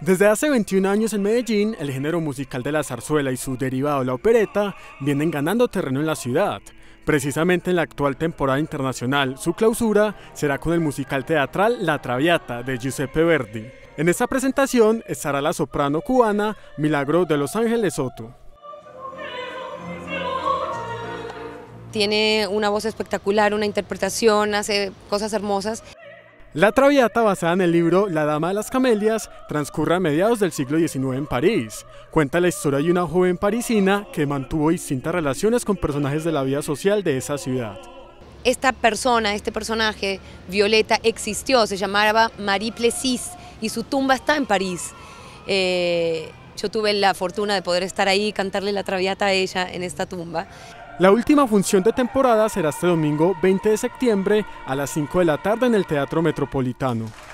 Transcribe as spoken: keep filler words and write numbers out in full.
Desde hace veintiún años en Medellín, el género musical de la zarzuela y su derivado, la opereta, vienen ganando terreno en la ciudad. Precisamente en la actual temporada internacional, su clausura será con el musical teatral La Traviata de Giuseppe Verdi. En esta presentación estará la soprano cubana Milagro de Los Ángeles Soto. Tiene una voz espectacular, una interpretación, hace cosas hermosas. La Traviata, basada en el libro La Dama de las Camelias, transcurre a mediados del siglo diecinueve en París. Cuenta la historia de una joven parisina que mantuvo distintas relaciones con personajes de la vida social de esa ciudad. Esta persona, este personaje, Violeta, existió, se llamaba Marie Plessis y su tumba está en París. Eh, yo tuve la fortuna de poder estar ahí y cantarle la Traviata a ella en esta tumba. La última función de temporada será este domingo veinte de septiembre a las cinco de la tarde en el Teatro Metropolitano.